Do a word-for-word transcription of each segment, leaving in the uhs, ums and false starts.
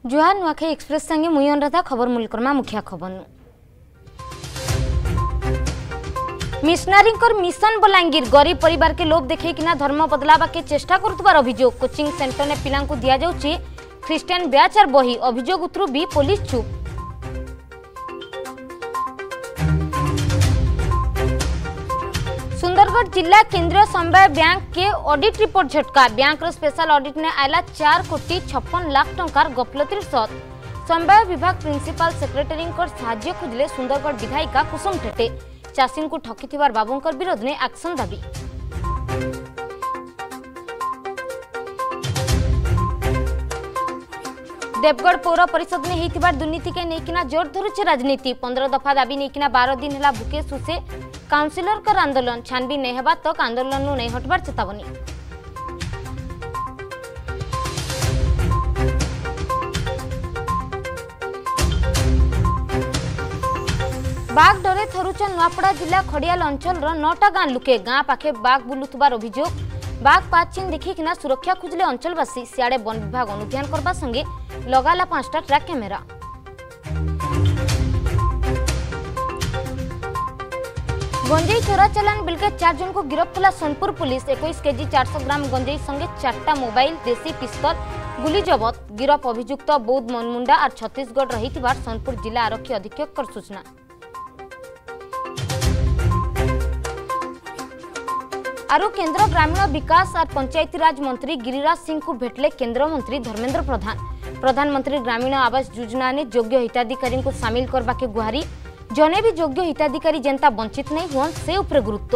जुहार Nuakhai express संगे मुई अनुराधा खबर मूलकर्मा मुखिया खबर मिशनारी मिशन बलांगीर गरीब परिवार के लोभ देखना धर्म बदलावा के चेष्टा करुवार अभियोग कोचिंग सेंटर ने पिला दिया जाउछि ख्रिस्टियन ब्याच और बही अभियोग उतरु भी पुलिस चुप। सुंदरगढ़ जिला केंद्रीय समवाय बैंक के ऑडिट रिपोर्ट झटका बैंक रो स्पेशल ऑडिट ने आयला चार कोटी छप्पन लाख टंकार गफलतिर सत समवाय विभाग प्रिंसिपल सेक्रेटरी साहाय्य खोजले सुंदरगढ़ विधायिका कुसुम ठेटे चाषी को ठकिथिबार बाबूंकर विरोध ने एक्शन दाबी। देवगढ़ पौर परिषद में होइतिबार दुर्नीति के नेकिना जोर धरुचे राजनीति पंद्रह दफा दाबी नेकिना बारह दिन है भूखे सुसे काउंसिलर कर आंदोलन छानबीन नहीं हेबा तक आंदोलन नहीं हटबार चेतावनी। बाघ डरे थरुचन नुआपड़ा जिला खड़ियाल अंचल नौटा गां लुके गां पाखे बाघ बुलुथबार अभियोग बाघ पाचिन देखिकिना सुरक्षा खुजले अंचलवासी सियाड़े वन विभाग अनुध्यान करबा संगे लगाला पांचटा ट्रैक कैमेरा। गंजेई चोरा चालान बिल के चार जन को गिरफ्त कला सोनपुर पुलिस इक्कीस केजी चार सौ ग्राम गंजेई संगे चारटा मोबाइल देसी पिस्तल गुली जबत गिरफ अभियुक्त बौद्ध मनमुंडा और छत्तीसगढ़ रही सोनपुर जिला आरक्षी अधीक्षक कर सूचना। आरो केंद्र ग्रामीण विकास और पंचायती राज मंत्री गिरिराज सिंह को भेटले केंद्र मंत्री धर्मेंद्र प्रधान प्रधानमंत्री ग्रामीण आवास योजना ने योग्य हिताधिकारी को सामिल करबा के गुहारी जने भी योग्य हिताधिकारी जनता वंचित नहीं हुआ से उपरे गुरुत्व।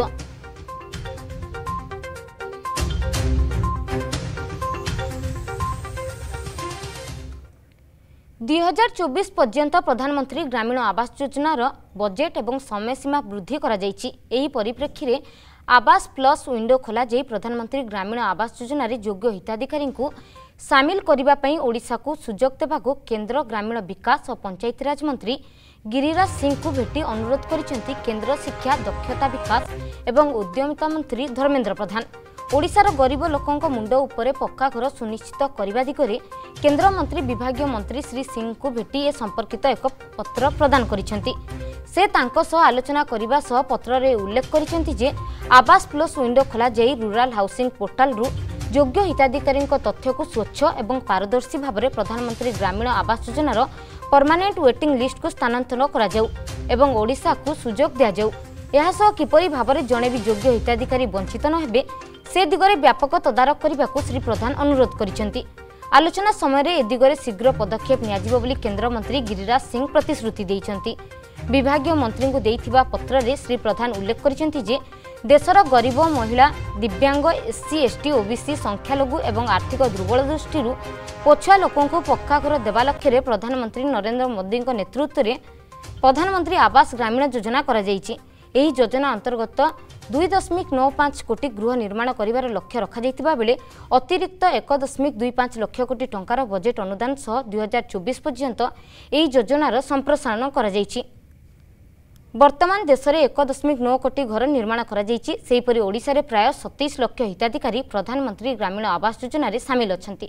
दुई हजार चौबीस पर्यंत प्रधानमंत्री ग्रामीण आवास योजनार बजेट एवं समय सीमा वृद्धि करा जायछि। एही परिप्रेक्षी रे आवास प्लस विंडो खोला जाई प्रधानमंत्री ग्रामीण आवास योजना रे योग्य हिताधिकारी को सामिल करबा पई ओडिशा को सुजोग देबाको केंद्र ग्रामीण विकास और पंचायती राज मंत्री गिरिराज सिंह को भेटी अनुरोध करिसेंती केंद्र शिक्षा दक्षता विकास एवं उद्यमिता मंत्री धर्मेंद्र प्रधान। ओडिशार गरीब लोकों मुंड उपरे पक्का घर सुनिश्चित करने दिगरे केंद्र मंत्री विभागीय मंत्री श्री सिंह को भेटी ए संपर्कित एक पत्र प्रदान करिसेंती। से तांको सह आलोचना करिबा सह पत्र रे उल्लेख करिसेंती जे आवास प्लस विंडो खोला जाई रूरल हाउसिंग पोर्टाल रु योग्य हिताधिकारी तथ्य को स्वच्छ एवं पारदर्शी भाव में प्रधानमंत्री ग्रामीण आवास योजनार परमानेंट वेटिंग लिस्ट को स्थानांतरण करा जाऊ एवं ओडिशा को सुजोग दिया जाऊ। यह सह किपरि भाव में जड़े भी योग्य हिताधिकारी वंचित न हेबे से दिगरे व्यापक तदारख करने को श्री प्रधान अनुरोध करिसेंती। आलोचना समय ए दिगरे शीघ्र पदक्षेप नियाजिबो बोली केंद्र मंत्री गिरिराज सिंह प्रतिश्रुति दैछंती। विभागीय मंत्री को देइथिबा पत्र रे श्री प्रधान उल्लेख करिसेंती जे देशर गरीब महिला दिव्यांग एससी एसटी ओबीसी संख्यालघु एवं आर्थिक दुर्बल दृष्टि पछुआ लोकों को पक्का घर देवा लक्ष्य प्रधानमंत्री नरेंद्र मोदी नेतृत्व में प्रधानमंत्री आवास ग्रामीण योजना करा जायछि। एही योजना अंतर्गत दुई दशमिक नौ पांच कोटी गृह निर्माण करिवार लक्ष्य रखा जायतिबा बेले अतिरिक्त एक दशमिक दुई पांच लक्ष कोटी टंकार बजेट अनुदान सह दुई हजार चौबीस पर्यंत एही योजनार संप्रसारण करा जायछि। वर्तमान देश में एक दशमिक नौ कोटी घर निर्माण करा जायछि। सेहीपरि ओडिशा रे प्राय सत्ताईस लक्ष हिताधिकारी प्रधानमंत्री ग्रामीण आवास योजना रे शामिल अछंती।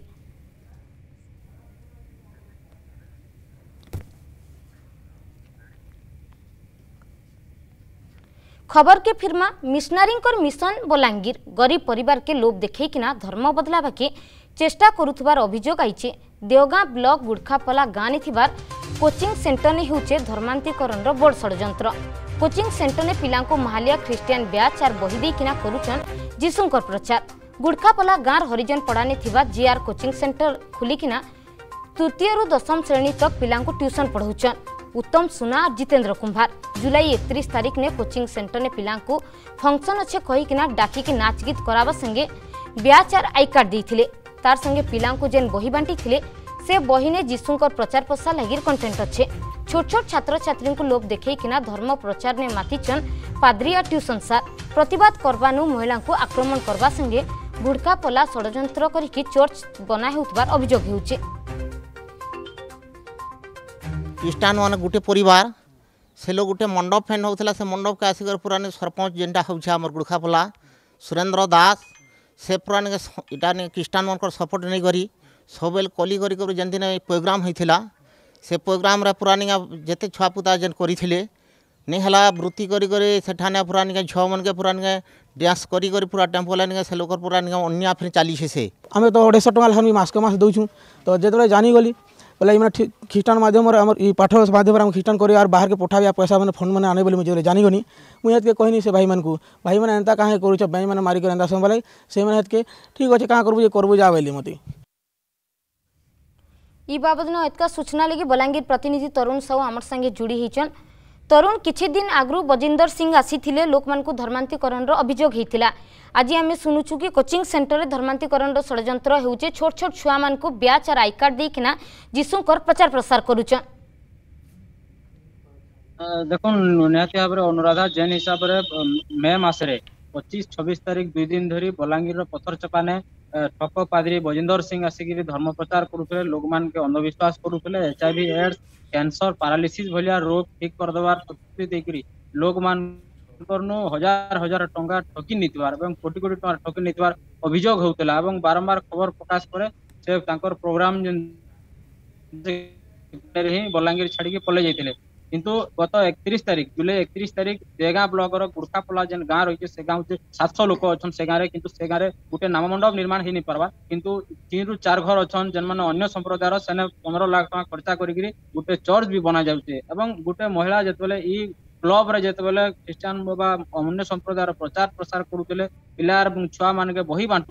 खबर के फिरमा मिशनारी मिशन बलांगीर गरीब परिवार के लोभ देखैकिना धर्म बदलावा के चेष्टा करुथबार अभियोग आइछे। देवगां ब्लॉक गुड़खापला गाँ ने थिबार कोचिंग सेंटर ने होचे धर्मांतरीकरण बड़ षड्यंत्र। कोचिंग सेंटर ने पिला को महालिया ख्रिस्टियन ब्याच और बही देकिना करुचन जीशुंकर प्रचार। गुड़खापला गाँव हरिजन पड़ा ने थिबा जीआर कोचिंग सेंटर खुलिकिना तृतीय रु दशम श्रेणी तक पिला को ट्यूशन पढ़ाउछन। उत्तम सुना और जितेंद्र कुंभार जुलाई एकतीस तारीख ने कोचिंग सेंटर ने पिला को फंक्शन अच्छे कहीकिना डाकिकी नाच गीत करावा संगे ब्याच और आई कार्ड देथिले। तार संगे पिला को जेन बही बांटी थिले से बही ने जीशुंकर प्रचार प्रसार लगी कंटेंट अच्छे। छोट छोट छात्र छात्री को लोभ देखैकिना धर्म प्रचार ने मातिचन पाद्री और ट्यूशन सार प्रतिवाद करवानु महिला को आक्रमण करवा संगे गुड़खापला षड्यंत्र करिकि चर्च बना हेउतबार अभियोग हेउचे। ख्रीष्टान मान गोटे परिवार से लोग गोटे मंडप फैन होता से मंडप के आसिक पुरानी सरपंच जेनटा होमर गुड़खापला सुरेंद्र दास से पुरानी इटा ख्रीष्टान मान सपोर्ट नहीं करी सबेल कली करी करी जेन दिन प्रोग्राम होता से प्रोग्राम रे पूरा निका जेते छुआ पुता जेन करिथिले नहीं हला वृत्ति करी करी सेठाने पूरा निका छुआ मन के पूरा निका डांस करी करी पूरा टेम्पो लाइन के से लोकर पूरा निका अन्या फिर चाली से आमे तो अढ़ाई टका लेखा मास के मास दउछु तो जेतबे जानी गली बोले इमे ख्रीष्टान माध्यम हमर ई पाठ माध्यम हम ख्रीष्टान करी और बाहर के पठाबे पैसा माने फंड माने आने बोली मुझे जानी गनी मुझे हेत के कहनी से भाई मन को भाई माने एंता काहे करू छ भाई माने मारी कर एंता सब बोले से माने हेत के ठीक अछि का करबू जे करबू जा बोली मते ई बाबद न एतका सूचना लगी बलांगीर प्रतिनिधि तरुण साहू आमर संगे जुड़ी हिचन। तरुण किछि दिन आगु बजिंदर सिंह आसीथिले लोक मानकु धर्मांतरीकरण रो अभियोग हेतिला। आज आम शुणुचु कि कोचिंग सेंटर में धर्मांतरीकरण षड्यंत्र होउचे छोट छोट छुआ मानकु ब्याच और आई कार्ड देकिना जीशुकर प्रचार प्रसार करूचन। देखुन निहाती भाव अनुराधा जेन हिसाब से मे मसरे पच्चीस छब्बीस तारीख दुई दिन धरी बलांगीर पथर चपाने ठक पादरी बजिंदर सिंह आसिक धर्म प्रचार करुले लोक मान के अंधविश्वास करुले H I V AIDS cancer paralysis भलिया रोग ठीक करदेवार प्रतिश्रुति लोक मान हजार हजार टंका ठकी नीतिबार एवं कोटी कोटी टंका ठकी नीतिबार अभियोग होउतला एवं बारंबार खबर प्रकाश करे से तांकर प्रोग्राम ही बलांगीर छाड़ी के पले जाइतिले किंतु गत एकतीस तारीख जुलाई एकतीस तारीख देगा ब्लॉक गुड़खापला जेन गाँ रही से गाँव सात सौ लोक अच्छा से गाँव किंतु से गाँव गोटे नाममंडप निर्माण हो नहीं पार्बा किंतु तीन रु चार घर अच्छा जेन मैंने अन्य संप्रदायर से पंद्रह लाख टका खर्चा करी गोटे चर्च भी बना जाऊे और गोटे महिला जिते ई क्लब रे जिते ख्रीष्टान बा अन्य संप्रदायर प्रचार प्रसार करुले पिला छुआ मान के बही बांट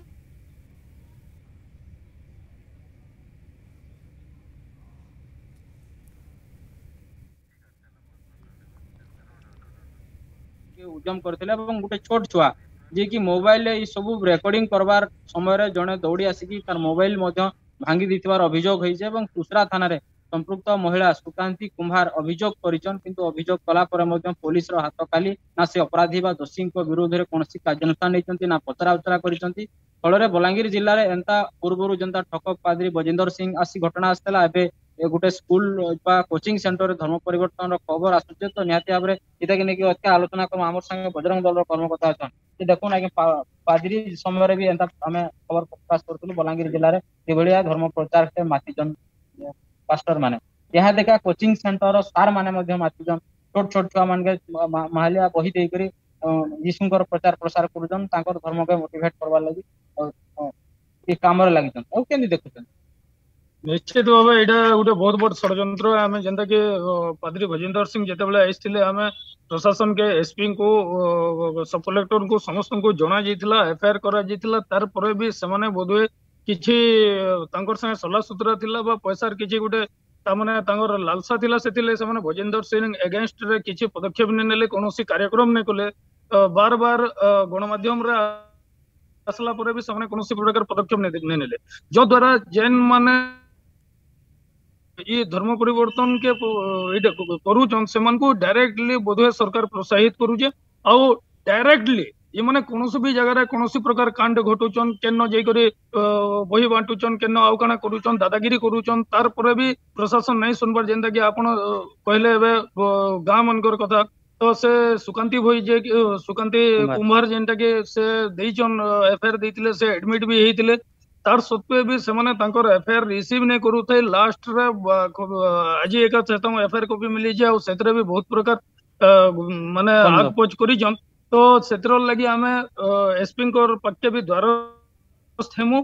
उद्यम करथिले एवं गोटे छोट छुआ जे कि मोबाइल ये सब रेकर्डिंग करबार समय जड़े दौड़ी आसिकी तार मोबाइल भांगी दीथिबार अभियोग होइছে एवं कुसरा थाना रे संपृक्त महिला सुकांती कुंभार अभियोग करिछन किंतु अभियोग कला पर मध्य पुलिस रो हाथ खाली ना से अपराधी बा दोषी विरोध में कौन कार्यानुष्ठान नहीं ना पचरा उचरा करिसंती फल बलांगीर जिले में एंता पूर्व जनता ठक पादरी बजिंदर सिंह आसी घटना आसला एबे गोटे स्कूल कोचिंग सेंटर धर्म परिवर्तन खबर आसुचे तो निहाती भाव में ये अत्या आलोचना कर आम संगे बजरंग दल कर्मकर्ता अच्छा देखुन आगे पादरी समय भी एंता आम खबर प्रकाश करूँ बलांगीर जिले में ये धर्म प्रचार से मातीजन पास्टर माने यहाँ देखा कोचिंग सेंटर सार माने मातीजन छोट छोट छुआ मान माहालिया बही देकर यीशुकर प्रचार प्रसार करुन धर्म के मोटिवेट करवार लगी काम लगी देखुन निश्चित भाव यहाँ गोटे बहुत बड़ षड्यंत्र आम जेनता कि पादरी भजिंदर सिंह जिते आसते आम प्रशासन के एसपी को सब कलेक्टर को समस्त को जना जाइला एफआईआर करा तार पर भी से बोधे किछि तांकर संगे सला सुतरा थिला बा पैसार किछि गोटे तामने तांकर लालसा थिला सेतिले से भजिंदर सिंह एगेंस्ट रे किछि पदक्षेप नै नेले कोनोसी कार्यक्रम नै कले बार बार गणमाध्यम रे आसला पर भी से कोनोसी प्रकार पदक्षेप नै नेले जो द्वारा जेन माने ये धर्म परिवर्तन के करूचन से डायरेक्टली बोधे सरकार प्रोत्साहित करूचे आउ डायरेक्टली ये माने कोनोसी भी जगह कोनोसी प्रकार कांड घटुचन केन जाइकरी बही बांटुचन केन आउ काना करूचन दादागिरी करूचन तार पर भी प्रशासन नहीं सुनबार जेंता कि आपण कहले एबे गाँ मनकर कथा तो से सुकांती भई जे सुकांती कुमार जेंटा कि से देइचन एफआईआर देइतिले से एडमिट भी हेइतिले तार सत्वे भी से माने तांकर एफआईआर रिसीव नहीं करू थे लास्ट रे आज एक चेतम एफआईआर कॉपी मिली जे और सेतरे भी बहुत प्रकार माने आग पोच करी जन तो सेतर लगी आमे एसपी को पक्के भी द्वार हेमु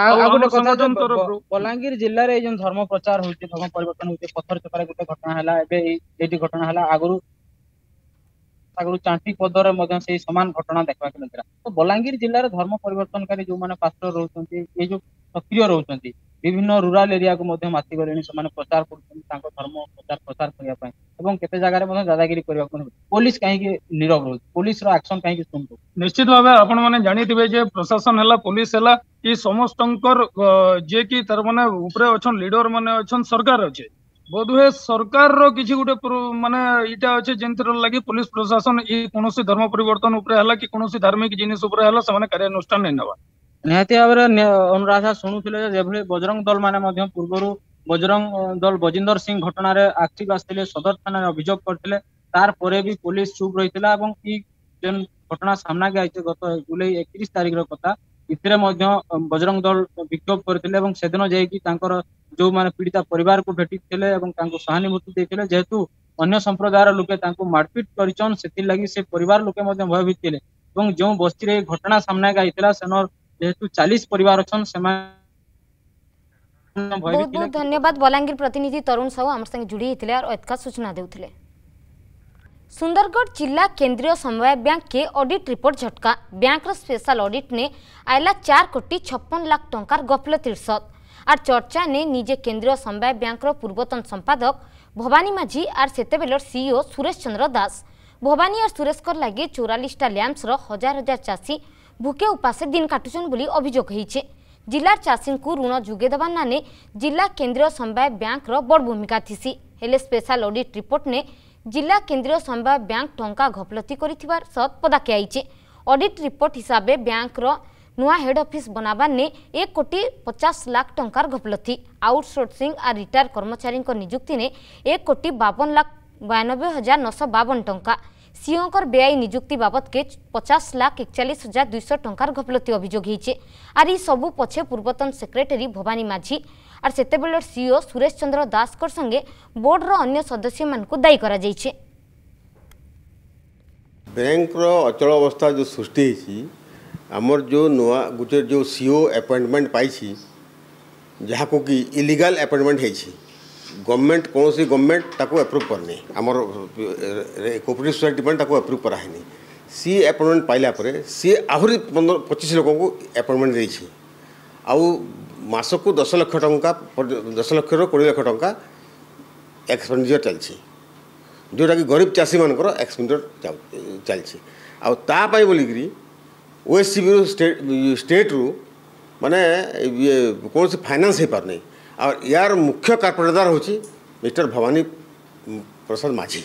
बलांगीर जिले रे जन धर्म प्रचार होते धर्म परिवर्तन होते पत्थर चपारे गोटे घटना हला एबे एटी घटना हला आगरु आगरु चांटी पदर मध्य से समान घटना देखा मिलता तो बलांगीर जिले में धर्म परिवर्तनकारी जो मैंने पास्टर रोचंती ये जो सक्रिय रोचंती विभिन्न रूराल एरिया को मध्य माति गले प्रचार कर धर्म प्रचार प्रसार करने केते जगह में दादागिरी करने पुलिस कहीं नीरव रोच पुलिस एक्शन कहीं सुन निश्चित भाव आपण मैंने जानिथिबे जे प्रशासन है पुलिस है ये समस्त जे कि तार माने ऊपर अच्छा लीडर माने अच्छा सरकार अच्छे बोधुए सरकार रो किछि गोटे माने इटा अच्छे जेंतर लगी पुलिस प्रशासन ये कोनोसी धर्म परिवर्तन ऊपर हला कि कोनोसी धार्मिक जिनिस ऊपर हला से कार्यानुष्ठान नहीं नवा निहाती भाव अनुराधा शुणुले जेभली बजरंग दल माने पूर्व बजरंग दल बजिंदर सिंह घटना रे एक्टिव आसते सदर थाना अभियोग करते तार परे भी पुलिस चुप रही जेन घटना सामना के आइছে गत जुलाई एकतीस तारीख रो कथा इथिरे मध्य बजरंग दल विक्षोभ करथिले एवं सेदिन जायकि तांकर जो माने पीड़िता परिवार को भेटिथिले एवं तांको सहानुभूति देथिले जेहेतु अन्य संप्रदायर लोके तांको मारपीट करिचन सेति लागि से परिवार लोके मध्य भयभीत थिले एवं जो बस्ती रे घटना सामने आइथिला सेनर जेहेतु चालीस परिवार अछन सेमा बहुत बहुत धन्यवाद बलांगीर प्रतिनिधि तरुण साहू आम संगे जुड़ी होते और एतका सूचना देउथिले। सुंदरगढ़ जिला केंद्रीय समवाय बैंक के ऑडिट रिपोर्ट झटका बैंक रो स्पेशल ऑडिट ने आयला चार कोटी छप्पन लाख टंकार गफलत इरसत आर चर्चा ने निजे केंद्रीय समवाय बैंक रो पूर्वतन संपादक भवानी माझी आर सेतेबेलर सीईओ सुरेश चंद्र दास भवानी और सुरेश कर लगे चौरालीस टा लैंप्स रो हजार हजार चाषी भूखे उपासे दिन काटुछन बोली अभियोग होइछे। जिलार चाषी को ऋण जुगे देवा नाने जिला केंद्रीय समवाय बैंक रो बड़ भूमिका थिसी हेले स्पेशल ऑडिट रिपोर्ट ने जिला केंद्रीय समवाय बैंक टंका घपलती करिथिबार सत पदाके आइछे। ऑडिट रिपोर्ट हिसाब से बैंक रो नुआ हेड ऑफिस बनाबा ने एक कोटी पचास लाख टंकार घपलती आउटसोर्सिंग और रिटायर कर्मचारी नियुक्ति ने एक कोटी बावन लाख बयानबे हजार नौश बावन टंका सीओकर बेआई नियुक्ति बाबद के पचास लाख एकचालीस हजार दुईश टंकार घपलती अभियोग होइछे। आर ई सबु पछे पूर्वतन सेक्रेटरी भवानी माझी और सेतेबेलर सीईओ सुरेश चंद्र दास कर संगे बोर्ड रो अन्य सदस्य मान को दायी करा जाइछे। बैंक रो अचल अवस्था जो सृष्टि होइछि हमर जो नुआ गुटे जो सीईओ अपॉइंटमेंट पाइछि जहाँ को कि इलीगल अपॉइंटमेंट होइछि गवर्नमेंट कौन सी गवर्नमेंट ताको अप्रूव करनी आमर कोऑपरेटिव सोसाइटी डिपार्टमेंट ताको अप्रूव करानी सी अपॉइंटमेंट पाइला परे सी आहुरी पंद्रह पच्चीस लोक को अपॉइंटमेंट देछि आउ मास को दस लाख टंका दस लाख रो बीस लाख टंका एक्सपेंडिचर चलछि जोटा कि गरीब चाषी मानकर एक्सपेंडिचर चलछि आउ ता पाई बोली करी ओएससीबी स्टेट स्टेट रु माने ये कौन से फाइनेंस हो पार नहीं और यार मुख्य कार्पोरेटर होची मिस्टर भवानी प्रसाद माझी।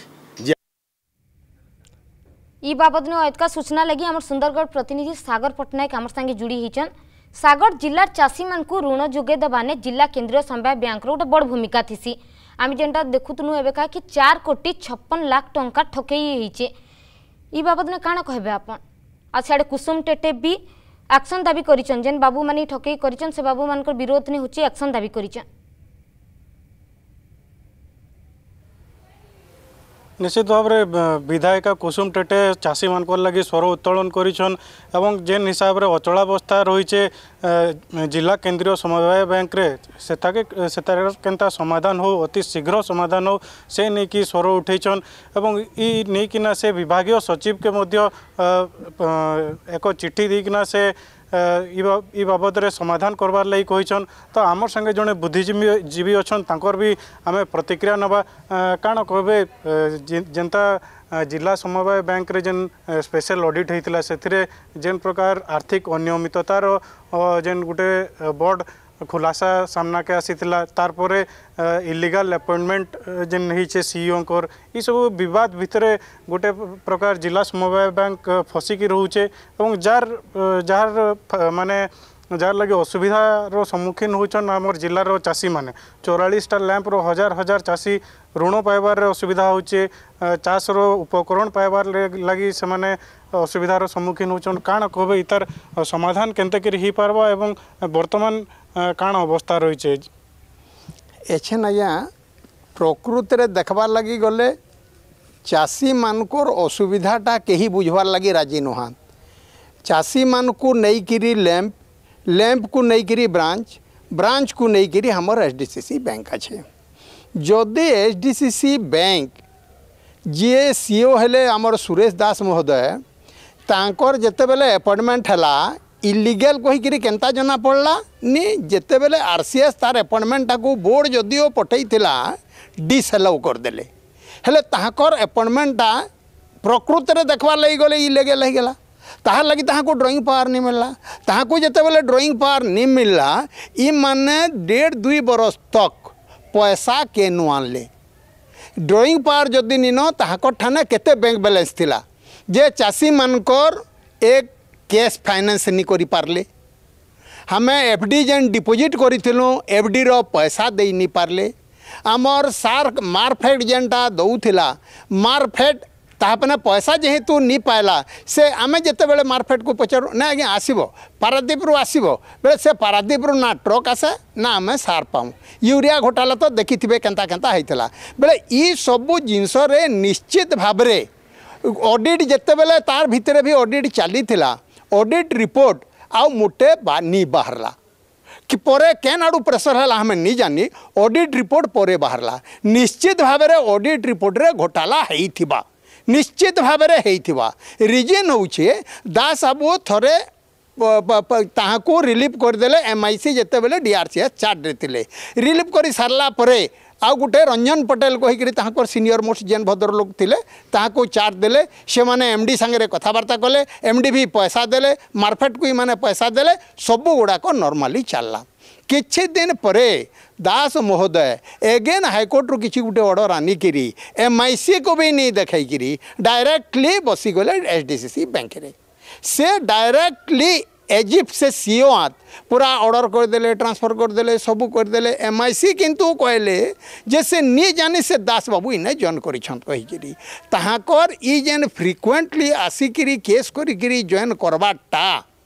ई बाबद ने एतका सूचना लगी हमर सुंदरगढ़ प्रतिनिधि सागर पटनायक हमर संगे जुड़ी हिचन। सागर जिलार चाषी मान को ऋण जुगे दबाने जिला केंद्रीय समवाय बैंक रो बड़ भूमिका थिसी आम जेनटा देखुतनु एबे का कि चार कोटी छप्पन लाख टंका ठकेई हिचे ई बाबद ने काना कहबे आपन आ छाड़े कुसुम टेटे भी एक्शन दाबी करिचन जेन बाबू मानी ठकेई करिचन से बाबू मानकर विरोध ने होची एक्शन दाबी करिचन। निश्चित भाव में विधायिका कुसुम टेटे चाषी मान लगी स्वर उत्तोलन करिछन एवं जेन हिसाब रे अचलावस्था रही जिला केंद्रीय समवाय बैंक रे सेताके सेतार केनता समाधान हो अति शीघ्र समाधान हो से नहीं कि स्वर उठेछन एवं ई नहीं किना से विभागीय सचिव के मध्य एक चिट्ठी दीकिना से ई बाबद रे समाधान करवार लगी कहिछन। तो आमर संगे जड़े बुद्धिजीवी जीवी अच्छन तांकर भी आमे प्रतिक्रिया नवा काण कहबे जेनता जिला समवाय बैंक रे जेन स्पेशल ऑडिट होइतिला सेथिरे जेन प्रकार आर्थिक अनियमिततार जेन गुटे बोर्ड खुलासा सामना के आसीतिला तारपरे इलीगल अपॉइंटमेंट जेन होइछे सीईओ कर ई सब विवाद भितरे गोटे प्रकार जिला समवाय बैंक फसिकी रहूचे एवं जार जार माने जार लगे असुविधार सम्मुखीन होचन आमर जिलार चाषी माने चौरालीस टा लैंप रो हजार हजार चाषी ऋण पाइबार असुविधा होचे चाष रो उपकरण पाइबार लगी से माने असुविधार सम्मुखीन होचन काण कहबे इतार समाधान केनते करी ही पारबा एवं वर्तमान काण अवस्था रही एछन आज्ञा प्रकृत रे देखबार लगी गले चाषी मानकर असुविधाटा कहीं बुझवार लगी राजी नुहान चाषी मान को नहीं करी लैंप लैंप को नहीं करी ब्रांच ब्रांच को नहीं करी हमर एचडीसीसी बैंक अच्छे जदि एचडीसीसी बैंक जी सीओ हेले हमर सुरेश दास महोदय तांकर जेते बेले अपॉइंटमेंट हला इलीगल कहीकि केनता जना पड़ला नी जेते बेले आरसीएस तार अपॉइंटमेंट को बोर्ड जदिओ पठेइथिला डिसअलाउ करदेले हेले ताहाकर अपॉइंटमेंटा प्रकृत रे देखवा लगी गले इलीगल हो गला ताहार लगी ताहाको ड्राइंग पावर नहीं मिलला ताहाको जेते बेले ड्राइंग पावर नहीं मिलला ई माने डेढ़ दुई बरस तक पैसा के नुआन ले ड्राइंग पावर जदि निनो ताहाकर ठाने केते बैंक बैलेंस थिला जे चाषी मानकर एक कैश फाइनेंस नहीं करि पारले हमें एफडी जेन डिपोजिट करिथिलु एफडी रो पैसा दे नहीं पारले आमर सार मारफेट जेनटा दउथिला मारफेट तापने पैसा जेहेतु नी पाइला से आमे जेते बेले मार्केट को पचार ना आज्ञा आसब पारादीप रु आसब बेले से पारादीप रु ना ट्रक आसे ना आमे सार पाऊँ यूरिया घोटाला तो देखि थिबे केंता केंता होइतला बेले ई सबु जिनस रे निश्चित भाव रे ऑडिट जेते बेले तार भितरे भी ऑडिट चली थिला ऑडिट रिपोर्ट आउ मुटे बा नी बाहरला कि परे केन आड़ू प्रेसर है हमें नहीं जानी ऑडिट रिपोर्ट परे बाहरला निश्चित भाव में ऑडिट रिपोर्ट रे घोटाला है निश्चित भाव में है रिजन होचे दास बाबू थरे ताहाको रिलीफ करदेले एमआईसी जेते बेले डीआरसीएस चार्ज देते रिलीफ कर सारला परे आउ गोटे रंजन पटेल कहीकर सीनियर मोस्ट जेन भद्र लोक थिले ताहाको चार्ज देले से माने एमडी संगे कथबार्ता कले एमडी भी पैसा देले मार्केट को माने पैसा देले सबू गुड़ाक नॉर्मली चलला किछि दिन परे दास महोदय एगेन हाईकोर्ट रू किछि गोटे ऑर्डर आनिकी एमआईसी को भी नहीं देखी डायरेक्टली बसीगले एचडीसीसी बैंक रे से डायरेक्टली एजिप्ट से सीओ आत पूरा ऑर्डर करदेले ट्रांसफर करदेले सबू करदेले एमआईसी किंतु कहले जे से नी जानी से दास बाबू इने जॉइन करिछन कहिकरी ताहाकर ई जेन फ्रिक्वेंटली आसिकरी केस करिकरी जॉइन करबाटा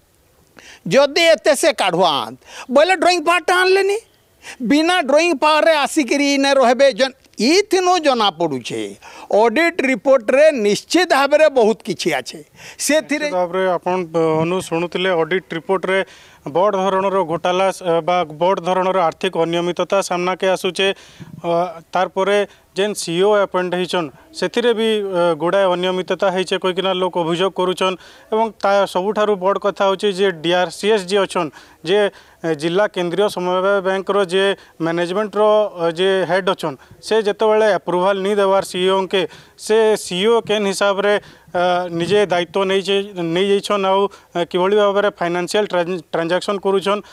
जदि एते से काढवान बोले ड्राइंग पार्ट आनलेनी बिना ड्राइंग पावर रे आसिकरी इने रहबे जन इथिनो जना पड़ुछे ऑडिट रिपोर्ट रे निश्चित भाव रे बहुत किछि आछे से थिरे भाव रे आपण अनु सुनुतिले ऑडिट रिपोर्ट रे बड़ धरणर घोटाला बा बड़ धरणर आर्थिक अनियमितता सामना के आसुचे तार परे जेन सीओ अपॉइंट होइछन सेथिरे भी गुड़ाए अनियमितता होइछे कहिकिना लोक अभियोग करूछन एवं ता सबुठारु बड़ कथा होचे जे डीआरसीएस जे अछन जे जिला केंद्रीय समन्वय बैंक रो जे मैनेजमेंट रो जे हेड अछन से जेतेबेले अप्रूवल नहीं देवार सीईओ के से सीईओ केन हिसाब रे निजे दायित्व नहीं नहीं जाइछन आउ किभली भाव में फाइनेंशियल ट्रांजैक्शन करूछन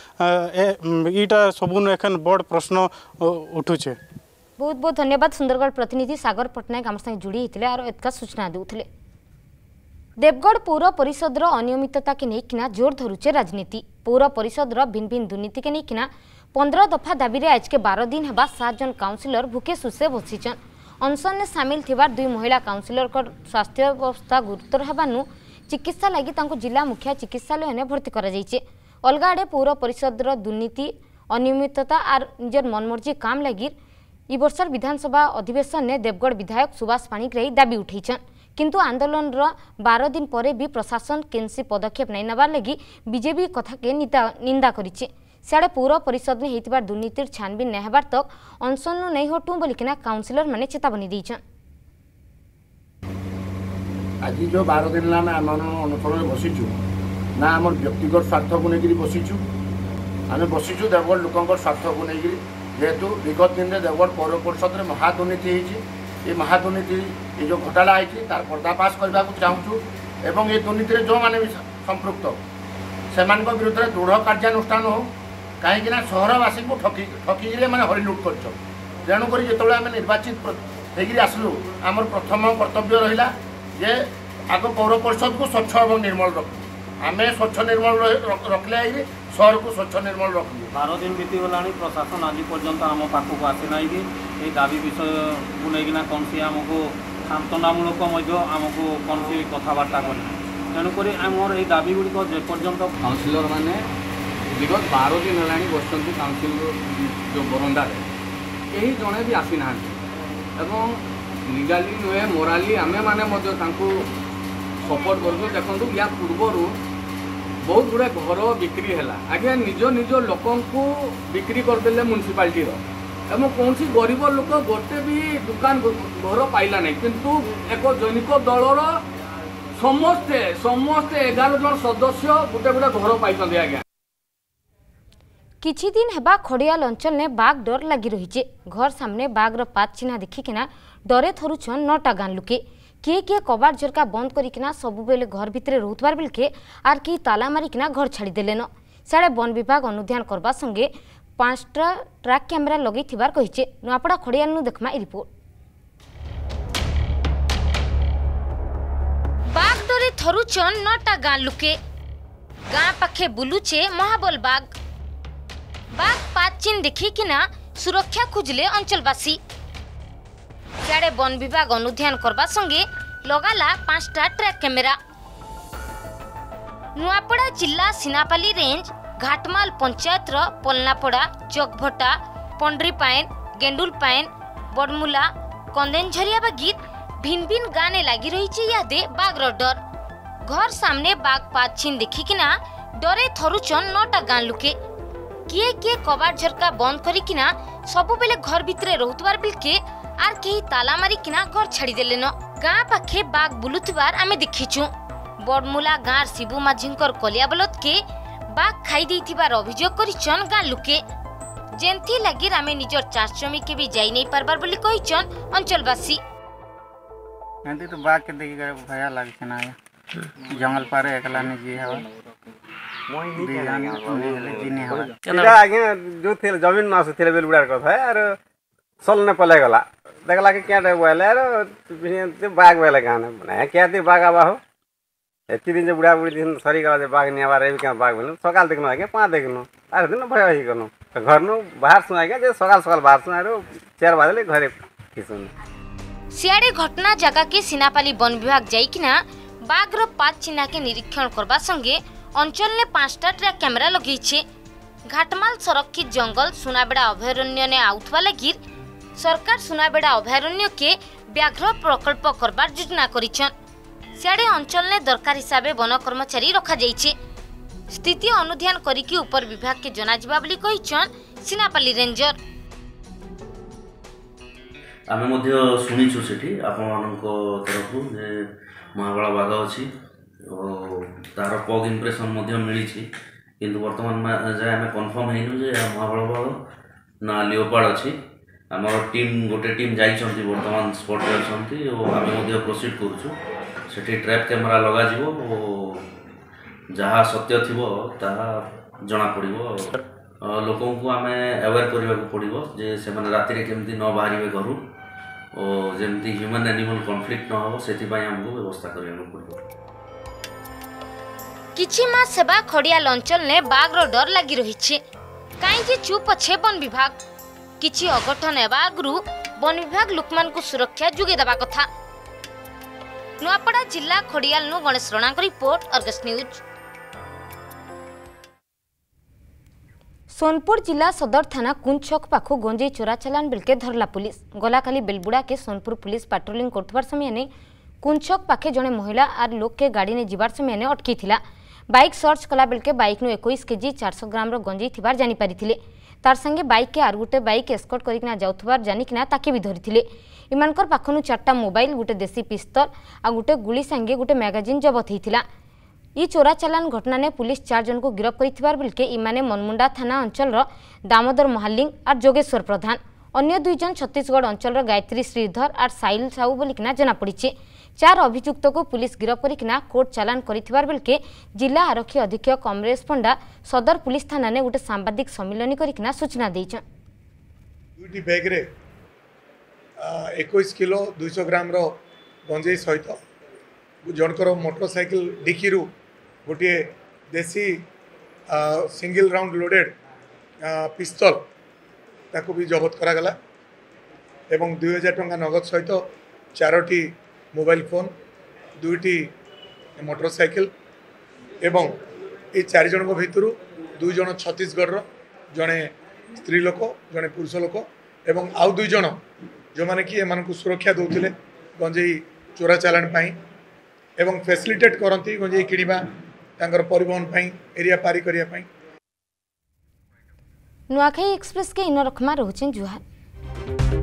ईटा सबुन एखन बड़ प्रश्न उठुछे। बहुत बहुत धन्यवाद सुंदरगढ़ प्रतिनिधि सागर पट्टनायक आम संगे जोड़ी होते और एतका सूचना देउथिले। देवगढ़ पौर परिषद अनियमितता के लेकिन जोर धरुचे राजनीति पौर परिषद भिन्न भिन्न दुर्नीति के लेकिन पंद्रह दफा दाबी आज के बारह दिन है सात जन काउंसिलर भूखे सुसे बसीचन अनशन में सामिल थिबार दुई महिला काउंसिलर स्वास्थ्य अवस्था गुरुतर होबानु चिकित्सा लगी जिला मुखिया चिकित्सालय ने भर्ती करा जाइछे। अलग आड़े पौर परिषद दुर्नीति अनियमितता और निजर मनमर्जी काम लगी इ वर्षर विधानसभा अधिवेशन में देवगढ़ विधायक सुभाष पाणिग्राही दाबी उठेछन किंतु आंदोलन बारह दिन पर भी प्रशासन केनसी पदक्षेप नहीं नबार लगी बीजेपी कथा के निंदा करिछे। सियाड़े पौर परिषद में होइतिबार दुर्नीतिर छानबीन नहीं हेबार तक अनशन नहीं हटू बोलिकिना काउंसिलर माने चेतावनी देइछन। आज जो बारह दिन आम आंदोलन अनशन में बसीचु ना आम व्यक्तिगत स्वार्थ को लेकर बसीचु आम बसीचु देवगढ़ लोक स्वार्थ को लेकर जेहेतु विगत दिन में देवगढ़ पौर परिषद में महादुर्नीति ये महादुर्नीति ये जो घोटाला है तार पर्दाफाश करने को चाहूँ एवं ये दुर्नीति जो मैंने भी संपृक्त से विरुद्ध दृढ़ कार्यानुष्ठान हो कहीं सहरवासी को ठकी ठकी मैंने हरिलुट कर तेणुक जो आम निर्वाचित होकर आसलु आमर प्रथम कर्तव्य रहा जे आग पौर परिषद को स्वच्छ और निर्मल रख आम स्वच्छ निर्मल रखले शहर को स्वच्छ निर्मल रख बारह दिन बीतीगला प्रशासन आज पर्यंत आम पाखक आसीना कि ये दाबी विषय को लेकिन कौन सी आमको सांत्वनामूलक आमको कौन सी कथबार्ता कर तेणुक आमर ये दाबी गुड़िक जेपर्यंत काउंसिलर मैंने विगत बारह दिन है बस काउंसिल जो बरंडा कहीं जड़े भी आसी ना एवं लीगाली नुहे मोराली आम मैंने सपोर्ट कर देखो या पूर्वर बहुत गुड़ा घर बिक्री है आगे निज निज लोक बिक्री करदे म्यूनिसिपालिटी एवं कौन सी गरीब लोक गोटे भी दुकान घर पाइला नहीं किंतु एक जैनिक दलर समस्ते समस्ते एगार जन सदस्य गोटे गोटे घर पाई आज्ञा। किछि दिन हेबा खड़ियाल अंचल ने बाघ डर लगी रही घर सामने बाघर पात चिन्ह देखिकिना डरे थरुछन नौटा गां लुके किए किए कबाड़ झरका बंद करिकिना सबु बेले घर भितरे रहउतबार बेलके आर कि ताला मारिकिना घर छाड़ी देलेन। साड़े वन विभाग अनुध्यान करबा संगे पांचटा ट्रैक कैमेरा लगे थिबार कहिचे। नुआपड़ा खड़ियाल नु देखमा ई रिपोर्ट। बाघ डरे थरुछन नौटा गां लुके गां पाखे बुलुचे महाबल बाघ बाघ पाचिन देखिकिना सुरक्षा खुजले अंचलवासी। सियाड़े वन विभाग अनुध्यान करबा संगे लगाला पांचटा ट्रैक कैमेरा। नुआपड़ा जिला सिनापाली रेंज घाटमाल पंचायत रो पलनापड़ा, चकभटा, पंड्रीपाइन, गेंडुलपाइन, बड़मुला, कंदेनझरिया बागीत भिन्न भिन्न गाने लगी रही यादे बाघर डर। घर सामने बाघ पाछिन देखिकिना डरे थरुचन नौटा गां लुके। किए किए कबाट झरका बंद करिकिना सबु बेले घर भितरे रहुतबार बिलके आर केही ताला मारिकिना घर छाड़ी देलेन। गां पाखे बाघ बुलुतबार आमे देखिछु। बड़मुला गांर शिबू माझींकर कलिया बलत के बाघ खाई देथिबार अभियोग करिचन गां लुके। जेंथि लागि आमे निजर चाष जमी के भी जाई नै पारबार बोली कहिचन अंचलवासी। एंती तो बाघ के देखि गए भया लागे छना जंगल पारे एकला ने जी हवा बिहान ने जिने हवा इटा आगे जो थे जमीन मास थे बेल बुडार कथा है और सल ने पले गला देखला के क्या बोले यार बाघ बेले गाने बना क्या थी बाघ आबा हो एति दिन जे बुढ़ा बुढ़ी दिन सरी गला जे बाघ ने आबा रे क्या बाघ बेल सकाल देखनो आगे पाँच देखनो अरे दिन भय ही करनो घर नो बाहर सुना के जे सकाल सकाल बाहर सुना रो चार बजे घरे किसुन सियाड़े घटना जगह के सिनापाली वन विभाग जाइकिना बाघर पात चिन्हा के निरीक्षण करबा संगे अंचल ने पांचटा ट्रैक कैमेरा लगेइछे। घाटमाल संरक्षित जंगल सुनाबेड़ा अभयारण्य ने आउथवा लगी सरकार सुनाबेड़ा अभयारण्य के व्याघ्र प्रकल्प करबार योजना करिछन। सियाड़े अंचल ने दरकार हिसाबे वन कर्मचारी रखा जाइछे। स्थिति अनुध्यान करिकि उपर विभाग के जना जिबा बोली कहिछन सिनापाली रेंजर। आमे मध्य सुनिछु सेठी आपनको तरफु जे महाबला बाघ अछि और तार पग इंप्रेशन मध्य मिली छी किंतु वर्तमान जाय आमे कंफर्म हेनु जे महाबला बाघ ना लियोपार्ड अछि। हमर टीम गोटे टीम जाई छथि वर्तमान स्पॉट रे छथि और आमे मध्य प्रोसीड करछु सेठी ट्रैप कैमरा लगा जिवो और जहा सत्य थिबो ताहा जणा पड़िबो। लोकों को आमे अवेयर करबा को पड़िबो जे से माने राति रे केमति न बाहरिबे घरु और जेमती ह्यूमन एनिमल कॉन्फ्लिक्ट न हो सेति पय हमको व्यवस्था करिया पड़िबो। किछि मा सेवा खड़ियाल अंचल ने बाघर डर लगी रही कहीं जे चुप अच्छे वन विभाग किछि अघटन एबा आगु वन विभाग लोकमान को सुरक्षा जुगे देबा कथा। नुआपड़ा जिला खड़ियाल नु गणेश राणा को रिपोर्ट अर्गस न्यूज। सोनपुर जिला सदर थाना कुंचक पाखु गंजेई चोरा चालान बिलके धरला पुलिस। गलाकाली बेलबुड़ा के सोनपुर पुलिस पेट्रोलिंग करथबार समय ने कुंचक पाखे जने महिला आर लोक के गाड़ी ने जीवार समय ने अटकी थिला। बाइक सर्च कला बेलके बाइक नु इक्कीस केजी चार सौ ग्राम रो गंजेई थिबार जानि पारिथिले। तार संगे बाइक के आर गुटे बाइक एस्कॉर्ट करिकना जाउथबार जानिकना ताके भी धरिथिले। इमानकर पाखनु चारटा मोबाइल गुटे देसी पिस्तल आ गुटे गुली संगे गुटे मैगजीन जबत हेतिला। ई चोरा चालान घटना ने पुलिस चार जन को गिरफ्त करिथिबार बिलके इमाने मनमुंडा थाना अंचल रो दामोदर महालिंग और जोगेश्वर प्रधान। अन्य दुई जन छत्तीसगढ़ अंचल रो गायत्री श्रीधर और साइल साहू बोलिकिना जना पड़िछे। चार अभियुक्त को पुलिस गिरफ्त करिकिना कोर्ट चालान करिथिबार बिलके जिला आरक्षी अधीक्षक कमरेश पंडा सदर पुलिस थाना ने गोटे सांबादिक सम्मेलन करिकिना सूचना देइछन। दुईटी बैग रे इक्कीस किलो दो सौ ग्राम रो गंजेई सहित जनकर मोटरसाइकिल डिकी रु गोटे देसी सिंगल राउंड लोडेड पिस्तल ताको भी जबत करागला एवं दुई हजार टंका नगद सहित चारोटी मोबाइल फोन दुईटी मोटरसाइकिल एवं ये चार जन भितर दुई जन छत्तीसगढ़ जड़े स्त्री लोक जड़े पुरुष लोक एवं आउ दुई जन जो मैंने कि एम सुरक्षा दौले गंजेई चोरा चालान पाई एवं फैसिलिटेट करती गंजेई किणवा तांकर परिवहन पाई एरिया पारी करिया पाई। नुआखाई एक्सप्रेस के इन रखमा रहुछन जुहार।